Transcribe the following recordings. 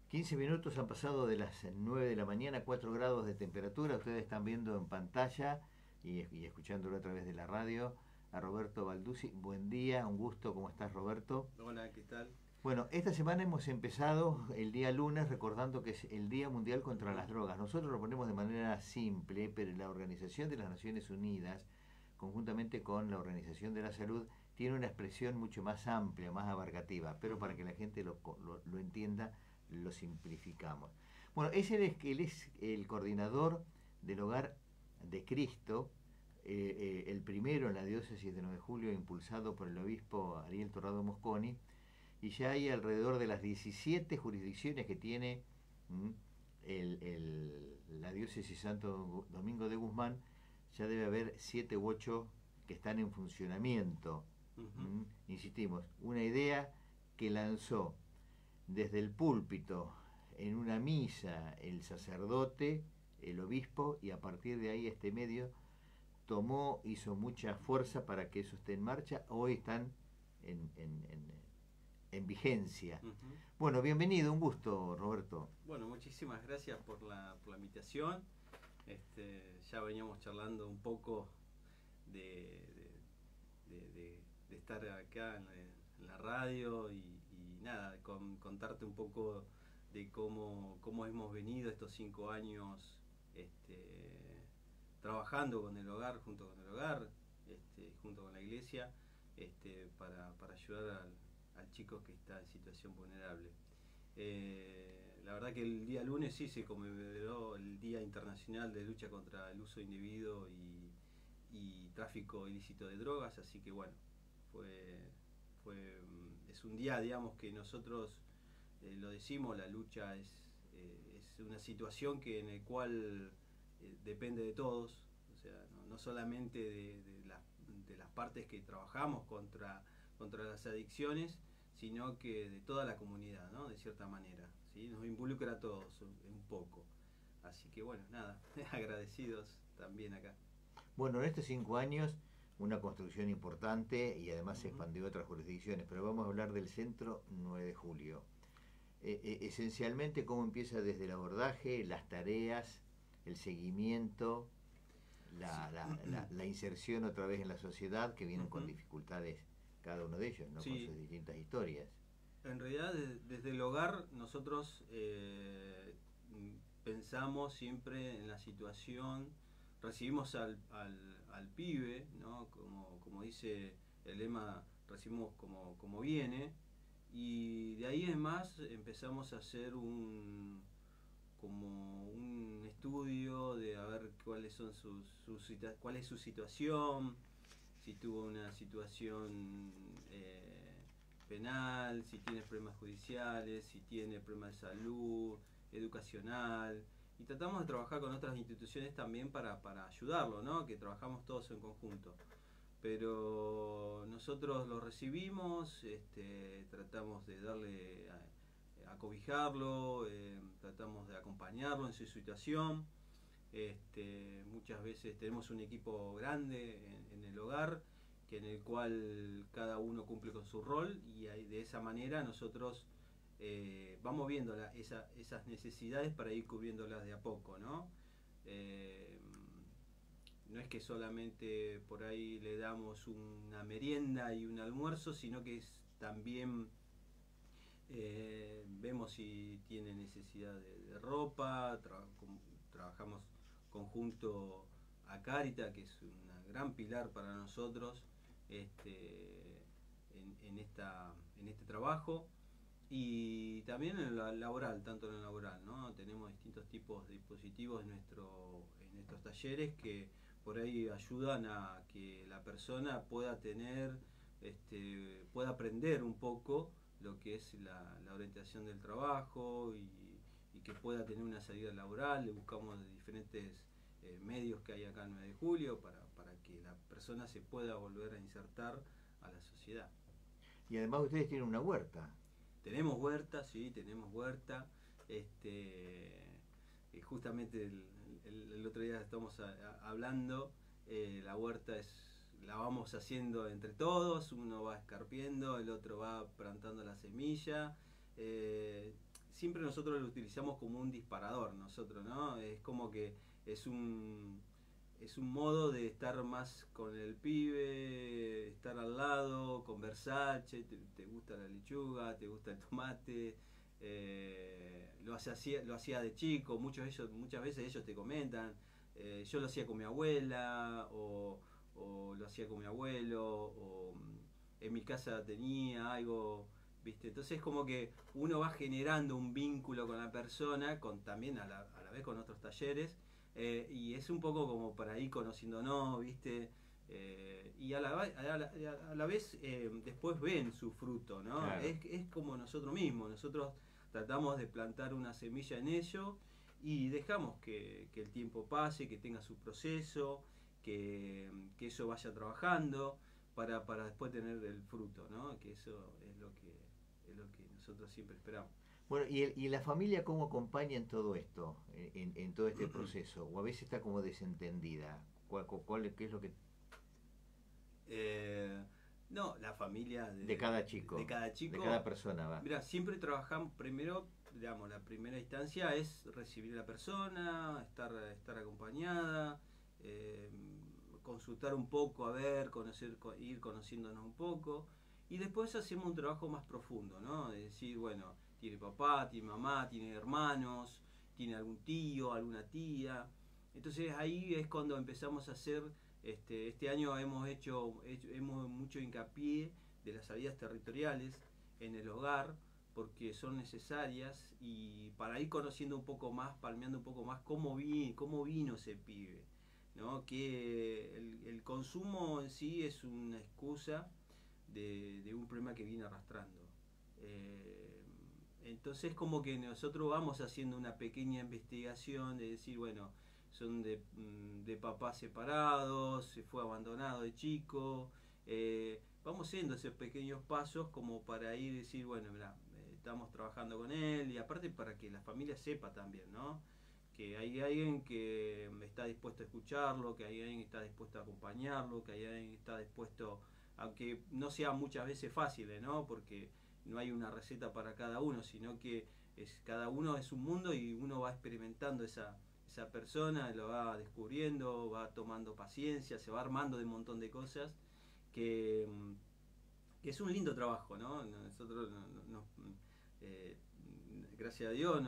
15 minutos han pasado de las 9 de la mañana, 4 grados de temperatura. Ustedes están viendo en pantalla y escuchándolo a través de la radio a Roberto Balduzzi. Buen día, un gusto. ¿Cómo estás, Roberto? Hola, ¿qué tal? Bueno, esta semana hemos empezado el día lunes recordando que es el Día Mundial contra las Drogas. Nosotros lo ponemos de manera simple, pero la Organización de las Naciones Unidas, conjuntamente con la Organización de la Salud, tiene una expresión mucho más amplia, más abarcativa, pero para que la gente lo entienda, lo simplificamos. Bueno, él es el coordinador del Hogar de Cristo, el primero en la diócesis de 9 de Julio, impulsado por el obispo Ariel Torrado Mosconi, y ya hay alrededor de las 17 jurisdicciones que tiene la diócesis Santo Domingo de Guzmán. Ya debe haber 7 u 8 que están en funcionamiento. Insistimos, una idea que lanzó desde el púlpito en una misa el sacerdote, el obispo, y a partir de ahí este medio hizo mucha fuerza para que eso esté en marcha. Hoy están en vigencia. Bueno, bienvenido, un gusto, Roberto. Bueno, muchísimas gracias por la invitación. Ya veníamos charlando un poco de estar acá en la radio y nada, contarte un poco de cómo hemos venido estos 5 años trabajando con el hogar, junto con el hogar, junto con la iglesia, para ayudar al chico que está en situación vulnerable. La verdad que el día lunes sí se conmemoró el Día Internacional de Lucha contra el Uso Indebido y Tráfico Ilícito de Drogas, así que bueno, es un día, digamos, que nosotros lo decimos, la lucha es una situación en el cual depende de todos, o sea, no solamente de las partes que trabajamos contra las adicciones, sino que de toda la comunidad, ¿no? De cierta manera, ¿sí? Nos involucra a todos un poco. Así que bueno, nada, agradecidos también acá. Bueno, en estos 5 años, una construcción importante y además se expandió a otras jurisdicciones, pero vamos a hablar del Centro 9 de Julio. Esencialmente, cómo empieza desde el abordaje, las tareas, el seguimiento, la inserción otra vez en la sociedad, que vienen con dificultades cada uno de ellos, ¿no? Sí. Con sus distintas historias. En realidad, desde el hogar, nosotros pensamos siempre en la situación, recibimos al pibe, ¿no? Como dice el lema, recibimos como viene, y de ahí en más empezamos a hacer como un estudio de a ver cuáles son cuál es su situación, si tuvo una situación penal, si tiene problemas judiciales, si tiene problemas de salud, educacional, y tratamos de trabajar con otras instituciones también para ayudarlo, ¿no? Que trabajamos todos en conjunto. Pero nosotros lo recibimos, tratamos de darle a cobijarlo, tratamos de acompañarlo en su situación. Muchas veces tenemos un equipo grande en el hogar, en el cual cada uno cumple con su rol, y de esa manera nosotros vamos viendo esas necesidades para ir cubriéndolas de a poco, ¿no? No es que solamente por ahí le damos una merienda y un almuerzo, sino que también vemos si tiene necesidad de ropa, trabajamos conjunto a Carita, que es una gran pilar para nosotros en este trabajo, y también en lo laboral, tanto en lo laboral, ¿no? Tenemos distintos tipos de dispositivos en nuestros talleres que por ahí ayudan a que la persona pueda pueda aprender un poco lo que es la orientación del trabajo, y que pueda tener una salida laboral. Le buscamos diferentes medios que hay acá en 9 de Julio para que la persona se pueda volver a insertar a la sociedad. Y además ustedes tienen una huerta. Tenemos huerta, sí, tenemos huerta. Justamente el otro día estamos hablando, la huerta la vamos haciendo entre todos, uno va escarpiendo, el otro va plantando la semilla. siempre nosotros lo utilizamos como un disparador, nosotros, ¿no? Es como que es un modo de estar más con el pibe, estar al lado, conversar, che, te gusta la lechuga, te gusta el tomate, lo hacía de chico, muchas veces ellos te comentan, yo lo hacía con mi abuela, o lo hacía con mi abuelo, o en mi casa tenía algo, ¿viste? Entonces como que uno va generando un vínculo con la persona, también a la vez con otros talleres, y es un poco como para ir conociéndonos, ¿viste? Y a la vez después ven su fruto, ¿no? Claro. Es como nosotros mismos, nosotros tratamos de plantar una semilla en ello y dejamos que el tiempo pase, que tenga su proceso, que eso vaya trabajando para después tener el fruto, ¿no? Que eso es lo que nosotros siempre esperamos. Bueno, ¿y la familia cómo acompaña en todo esto, en todo este proceso? ¿O a veces está como desentendida? ¿Qué es lo que...? No, la familia de cada chico. De cada chico. De cada persona, va. Mira, siempre trabajamos primero, digamos, la primera instancia es recibir a la persona, estar acompañada, consultar un poco, a ver, ir conociéndonos un poco. Y después hacemos un trabajo más profundo, ¿no? De decir, bueno, tiene papá, tiene mamá, tiene hermanos, tiene algún tío, alguna tía. Entonces ahí es cuando empezamos a hacer, este año hemos hecho mucho hincapié de las salidas territoriales en el hogar, porque son necesarias y para ir conociendo un poco más, palmeando un poco más cómo vino ese pibe, ¿no? Que el consumo en sí es una excusa de un problema que viene arrastrando. Entonces como que nosotros vamos haciendo una pequeña investigación de decir, bueno, son de papás separados, se fue abandonado de chico, vamos haciendo esos pequeños pasos como para ir y decir, bueno, mirá, estamos trabajando con él, y aparte para que la familia sepa también, ¿no? Que hay alguien que está dispuesto a escucharlo, que hay alguien que está dispuesto a acompañarlo, que hay alguien que está dispuesto, aunque no sea muchas veces fácil, ¿no? Porque no hay una receta para cada uno, sino que cada uno es un mundo y uno va experimentando esa persona, lo va descubriendo, va tomando paciencia, se va armando de un montón de cosas, que es un lindo trabajo, ¿no? Nosotros, gracias a Dios,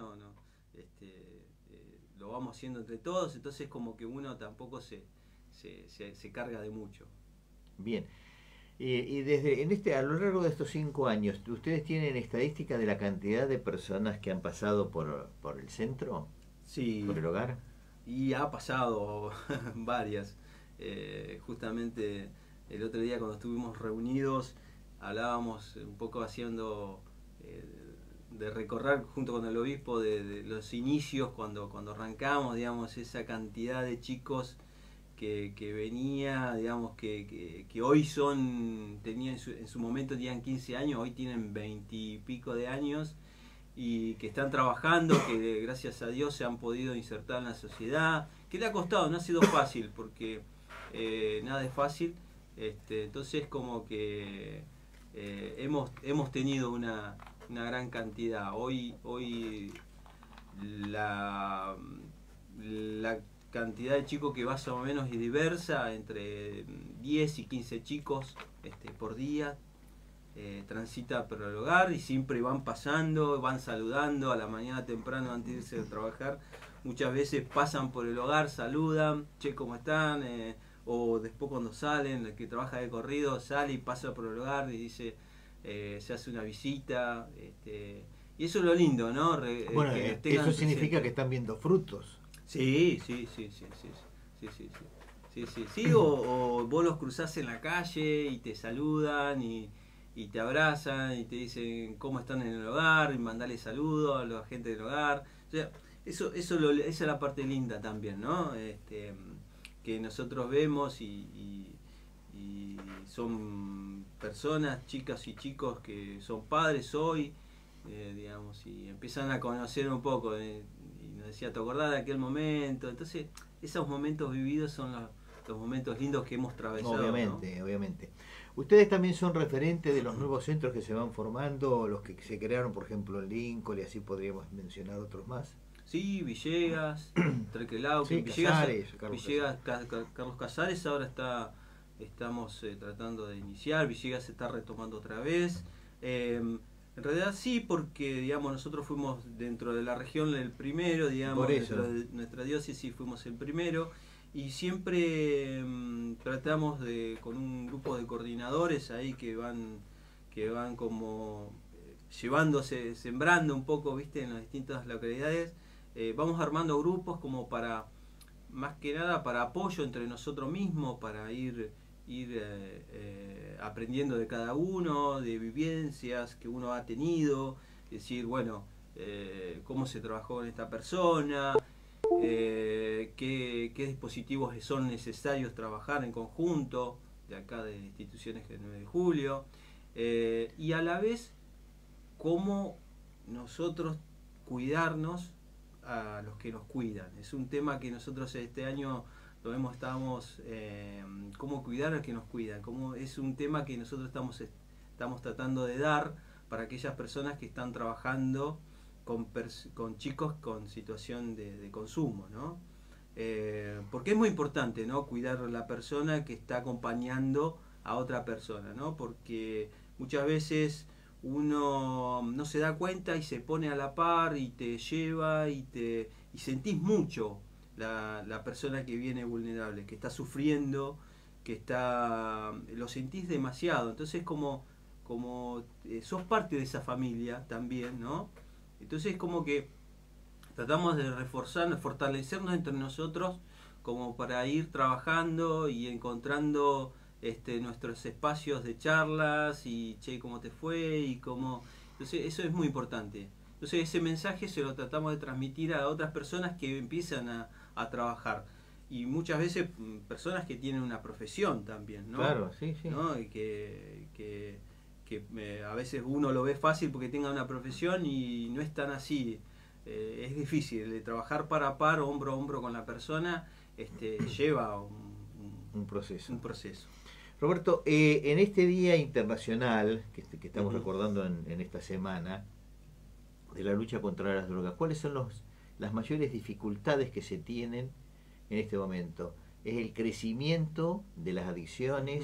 lo vamos haciendo entre todos, entonces como que uno tampoco se carga de mucho. Bien. Y a lo largo de estos 5 años, ¿ustedes tienen estadística de la cantidad de personas que han pasado por el centro? Sí. ¿Por el hogar? Y ha pasado varias. Justamente el otro día cuando estuvimos reunidos hablábamos un poco haciendo de recorrer junto con el obispo de los inicios cuando arrancamos, digamos, esa cantidad de chicos que venía, digamos, que hoy en su momento tenían 15 años, hoy tienen 20 y pico de años, y que están trabajando, que gracias a Dios se han podido insertar en la sociedad, que le ha costado, no ha sido fácil, porque nada es fácil, entonces como que hemos tenido una gran cantidad. Hoy la cantidad de chicos que va más o menos es diversa, entre 10 y 15 chicos por día. Transita por el hogar y siempre van pasando, van saludando a la mañana temprano antes de irse a trabajar. Muchas veces pasan por el hogar, saludan, che, ¿cómo están? O después cuando salen, el que trabaja de corrido sale y pasa por el hogar y dice, se hace una visita. Y eso es lo lindo, ¿no? Bueno, eso significa que están viendo frutos. Sí. O vos los cruzás en la calle y te saludan y te abrazan y te dicen cómo están en el hogar y mandale saludos a la gente del hogar. O sea, esa es la parte linda también, ¿no? Que nosotros vemos y son personas, chicas y chicos que son padres hoy, digamos, y empiezan a conocer un poco. Y nos decía, ¿te acordás de aquel momento? Entonces, esos momentos vividos son los momentos lindos que hemos atravesado. Obviamente, ¿no? Obviamente. Ustedes también son referentes de los nuevos centros que se van formando, los que se crearon, por ejemplo, en Lincoln, y así podríamos mencionar otros más. Sí, Villegas, Trequelauquen, Sí, Villegas, Casares, Carlos Casares ahora estamos tratando de iniciar, Villegas se está retomando otra vez. En realidad sí, porque digamos nosotros fuimos dentro de la región el primero, digamos, dentro de nuestra diócesis fuimos el primero, y siempre tratamos de, con un grupo de coordinadores ahí que van como llevándose, sembrando un poco, viste, en las distintas localidades, vamos armando grupos como para, más que nada, para apoyo entre nosotros mismos, para ir aprendiendo de cada uno, de vivencias que uno ha tenido, decir, bueno, cómo se trabajó con esta persona, qué dispositivos son necesarios trabajar en conjunto, de acá de instituciones del 9 de julio, y a la vez cómo nosotros cuidarnos a los que nos cuidan. Es un tema que nosotros este año estamos cómo cuidar a los que nos cuidan, cómo es un tema que nosotros estamos tratando de dar para aquellas personas que están trabajando con chicos con situación de consumo, ¿no? Porque es muy importante, ¿no?, cuidar a la persona que está acompañando a otra persona, ¿no? Porque muchas veces uno no se da cuenta y se pone a la par y te lleva y sentís mucho la persona que viene vulnerable, que está sufriendo, lo sentís demasiado. Entonces como sos parte de esa familia también, ¿no? Entonces como que tratamos de fortalecernos entre nosotros como para ir trabajando y encontrando nuestros espacios de charlas y che, cómo te fue y cómo. Entonces eso es muy importante. Entonces ese mensaje se lo tratamos de transmitir a otras personas que empiezan a trabajar, y muchas veces personas que tienen una profesión también, ¿no? Claro, sí, sí. ¿No? Y que a veces uno lo ve fácil porque tenga una profesión y no es tan así. Es difícil de trabajar par a par, hombro a hombro con la persona, lleva un proceso. Roberto, en este Día Internacional que estamos recordando en esta semana de la lucha contra las drogas, ¿cuáles son las mayores dificultades que se tienen en este momento? ¿Es el crecimiento de las adicciones?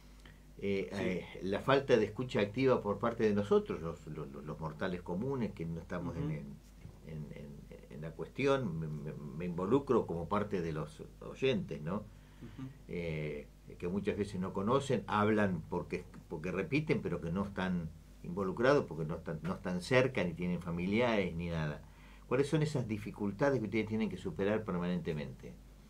La falta de escucha activa por parte de nosotros, los mortales comunes que no estamos en la cuestión, me involucro como parte de los oyentes, ¿no? Que muchas veces no conocen, hablan porque repiten, pero que no están involucrados, porque no están cerca, ni tienen familiares, ni nada. ¿Cuáles son esas dificultades que ustedes tienen que superar permanentemente?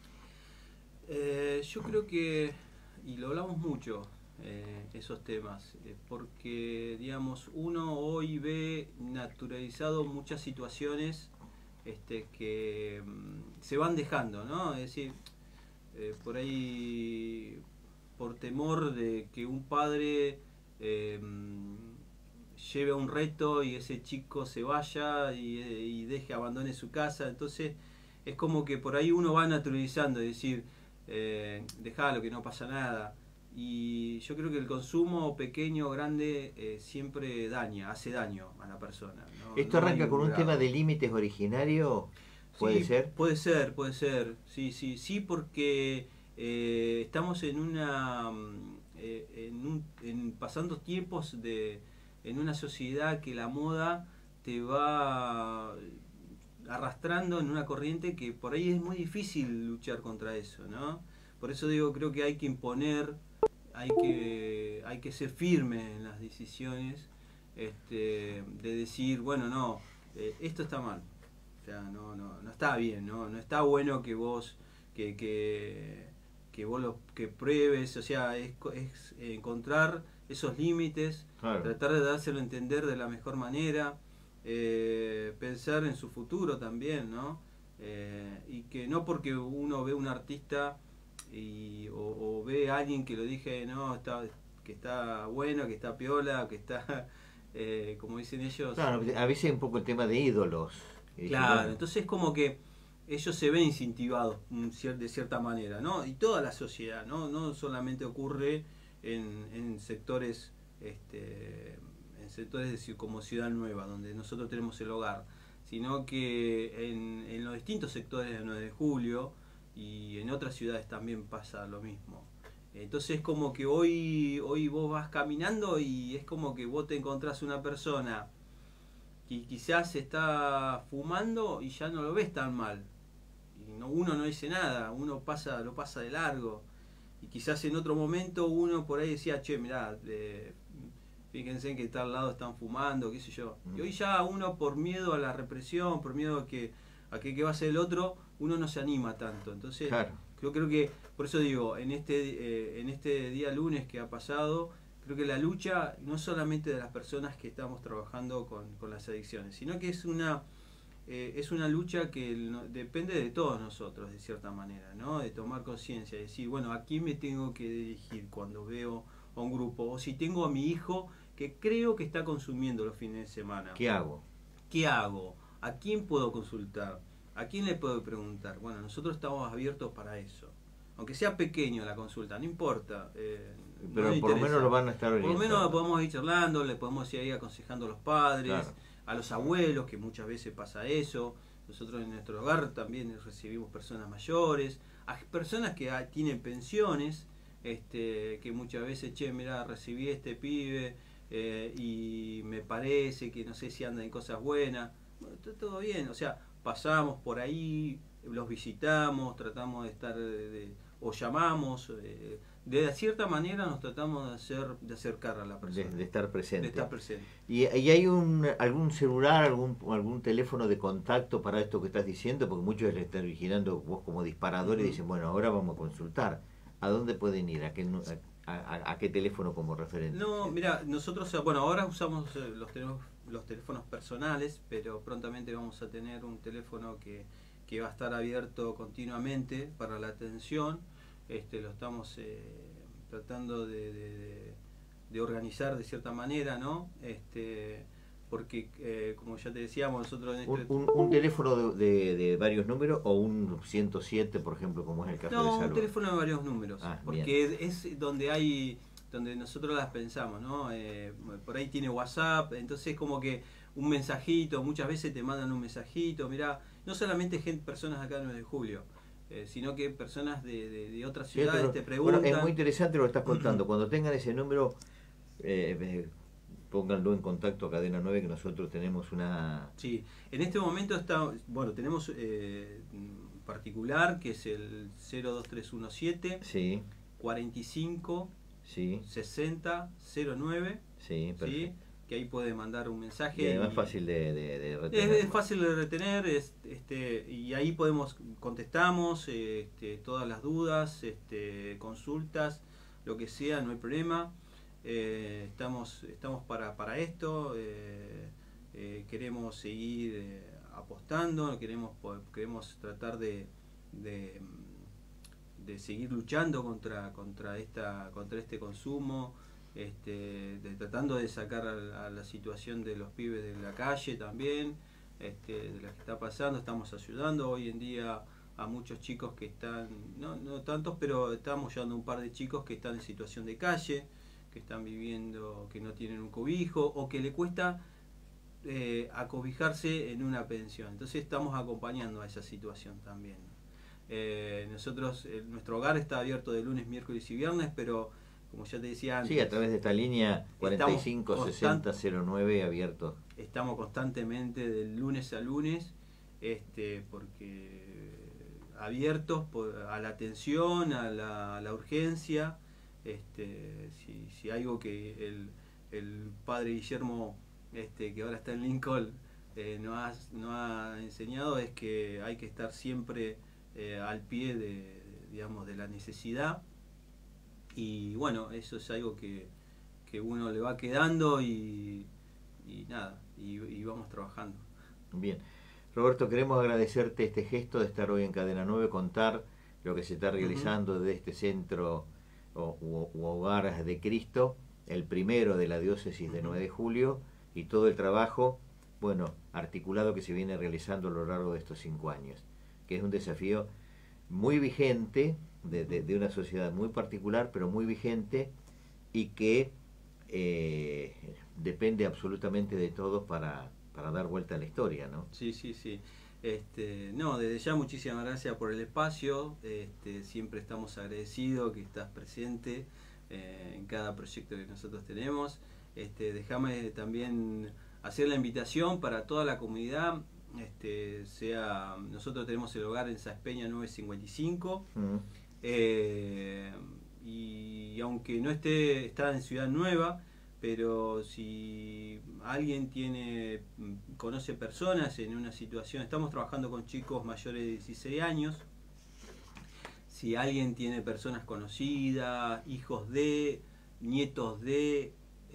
Yo creo que, y lo hablamos mucho, esos temas, porque digamos uno hoy ve naturalizado muchas situaciones que se van dejando, ¿no? Es decir, por ahí, por temor de que un padre lleve a un reto y ese chico se vaya y abandone su casa, entonces es como que por ahí uno va naturalizando, es decir, dejalo, que no pasa nada. Y yo creo que el consumo pequeño o grande siempre hace daño a la persona, ¿no? ¿Esto arranca con un tema de límites originario? ¿Puede ser? Puede ser, sí, porque estamos pasando tiempos en una sociedad que la moda te va arrastrando en una corriente que por ahí es muy difícil luchar contra eso, ¿no? Por eso digo, creo que hay que imponer, hay que ser firme en las decisiones, de decir, bueno, no, esto está mal, o sea, no está bien, no está bueno que vos que pruebes, o sea, es encontrar esos límites, claro, tratar de dárselo a entender de la mejor manera, pensar en su futuro también, ¿no? Y que no porque uno ve un artista o ve a alguien que lo dije, no, que está bueno, que está piola, que está, como dicen ellos. Claro, a veces un poco el tema de ídolos. Claro, bueno, entonces es como que ellos se ven incentivados de cierta manera, ¿no? Y toda la sociedad, no solamente ocurre en sectores como Ciudad Nueva, donde nosotros tenemos el hogar, sino que en los distintos sectores del 9 de julio y en otras ciudades también pasa lo mismo. Entonces es como que hoy vos vas caminando y es como que vos te encontrás una persona que quizás está fumando y ya no lo ves tan mal. Y uno no dice nada, uno lo pasa de largo. Y quizás en otro momento uno por ahí decía, che, mirá, fíjense que tal lado están fumando, qué sé yo. Y hoy ya uno, por miedo a la represión, por miedo a que va a ser el otro, uno no se anima tanto. Entonces, claro, yo creo que, por eso digo, en este día lunes que ha pasado, creo que la lucha no solamente de las personas que estamos trabajando con las adicciones, sino que es una lucha que depende de todos nosotros, de cierta manera, ¿no? De tomar conciencia, de decir, bueno, ¿a quién me tengo que dirigir cuando veo a un grupo? O si tengo a mi hijo que creo que está consumiendo los fines de semana. ¿Qué hago? ¿Qué hago? ¿A quién puedo consultar? ¿A quién le puedo preguntar? Bueno, nosotros estamos abiertos para eso. Aunque sea pequeño la consulta, no importa. Pero por lo menos lo van a estar orientando. Por lo menos podemos ir charlando, le podemos ir ahí aconsejando a los padres, claro, a los abuelos, que muchas veces pasa eso. Nosotros en nuestro hogar también recibimos personas mayores, a personas que tienen pensiones, que muchas veces, che, mirá, recibí este pibe y me parece que no sé si anda en cosas buenas. Bueno, todo bien, o sea, pasamos por ahí, los visitamos, tratamos de estar, o llamamos, de cierta manera nos tratamos de acercar a la persona. De estar presente. De estar presente. ¿Y hay algún celular, algún teléfono de contacto para esto que estás diciendo? Porque muchos le están vigilando vos como disparador y dicen, bueno, ahora vamos a consultar. ¿A dónde pueden ir? ¿A qué teléfono como referente? No, mira, nosotros, bueno, ahora usamos los teléfonos personales, pero prontamente vamos a tener un teléfono que va a estar abierto continuamente para la atención. Lo estamos tratando de organizar de cierta manera, ¿no? Porque como ya te decíamos, nosotros un teléfono de varios números o un 107, por ejemplo, como es el caso de salud. Un teléfono de varios números, porque es donde nosotros las pensamos, ¿no? Por ahí tiene WhatsApp, entonces como que un mensajito, muchas veces te mandan un mensajito, mirá, no solamente personas acá en 9 de julio, sino que personas de otras ciudades te preguntan. Bueno, es muy interesante lo que estás contando. Cuando tengan ese número, pónganlo en contacto a Cadena 9, que nosotros tenemos una... Sí, en este momento tenemos particular, que es el 02317 sí, 45 sí, 60 09. Sí, perfecto. ¿Sí? Que ahí puede mandar un mensaje. Y además fácil de retener. Es fácil de retener, y ahí contestamos todas las dudas, consultas, lo que sea, no hay problema. Estamos para esto, queremos seguir apostando, queremos tratar de seguir luchando contra este consumo. Tratando de sacar a la situación de los pibes de la calle también, de la que está pasando. Estamos ayudando hoy en día a muchos chicos que están, no tantos, pero estamos ayudando a un par de chicos que están en situación de calle, que están viviendo, que no tienen un cobijo o que le cuesta acobijarse en una pensión. Entonces estamos acompañando a esa situación también. Nosotros, nuestro hogar está abierto de lunes, miércoles y viernes, pero como ya te decía antes, sí, a través de esta línea 456009 abierto. Estamos constantemente de lunes a lunes, porque abiertos a la atención, a la urgencia. Si algo que el padre Guillermo, que ahora está en Lincoln, nos ha enseñado es que hay que estar siempre al pie de la necesidad. Y bueno, eso es algo que uno le va quedando y nada, y vamos trabajando. Bien. Roberto, queremos agradecerte este gesto de estar hoy en Cadena 9, contar lo que se está realizando de este centro u Hogar de Cristo, el primero de la diócesis de 9 de julio, y todo el trabajo, bueno, articulado que se viene realizando a lo largo de estos 5 años, que es un desafío muy vigente, de una sociedad muy particular, pero muy vigente, y que depende absolutamente de todos para dar vuelta a la historia, ¿no? Sí, sí, sí. No, desde ya muchísimas gracias por el espacio. Siempre estamos agradecidos que estás presente en cada proyecto que nosotros tenemos. Déjame también hacer la invitación para toda la comunidad. Nosotros tenemos el hogar en Saespeña 955. Y aunque no está en Ciudad Nueva, pero si alguien conoce personas en una situación, estamos trabajando con chicos mayores de 16 años, si alguien tiene personas conocidas, hijos de, nietos de,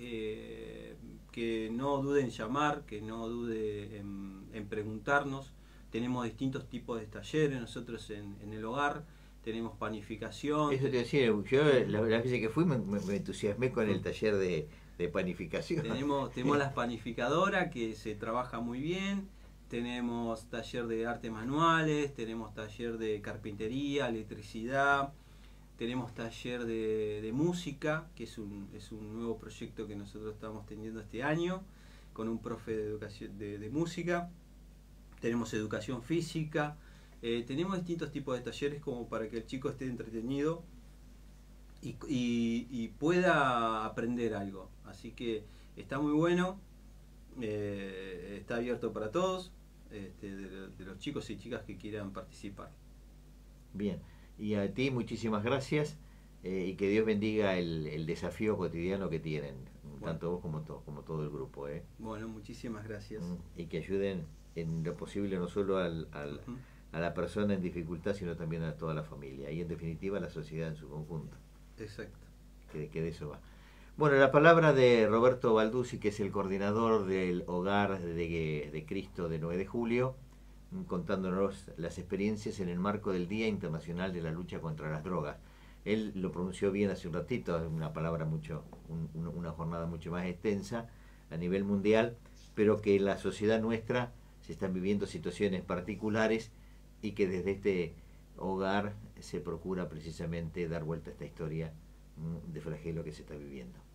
que no dude en llamar, que no dude en preguntarnos. Tenemos distintos tipos de talleres nosotros en el hogar. Tenemos panificación. Eso te decía, yo las veces que fui me entusiasmé con el taller de panificación. Tenemos las panificadoras que se trabaja muy bien. Tenemos taller de artes manuales, tenemos taller de carpintería, electricidad, tenemos taller de música, que es un nuevo proyecto que nosotros estamos teniendo este año, con un profe de educación de música. Tenemos educación física. Tenemos distintos tipos de talleres como para que el chico esté entretenido y pueda aprender algo. Así que está muy bueno, está abierto para todos, de los chicos y chicas que quieran participar. Bien, y a ti muchísimas gracias y que Dios bendiga el desafío cotidiano que tienen, bueno, tanto vos como todo el grupo. Bueno, muchísimas gracias. Y que ayuden en lo posible no solo a la persona en dificultad, sino también a toda la familia y en definitiva a la sociedad en su conjunto. Exacto. Que de eso va. Bueno, la palabra de Roberto Balduzzi, que es el coordinador del Hogar de Cristo de 9 de julio, contándonos las experiencias en el marco del Día Internacional de la Lucha contra las Drogas. Él lo pronunció bien hace un ratito, una palabra una jornada mucho más extensa a nivel mundial, pero que en la sociedad nuestra se están viviendo situaciones particulares y que desde este hogar se procura precisamente dar vuelta a esta historia de flagelo que se está viviendo.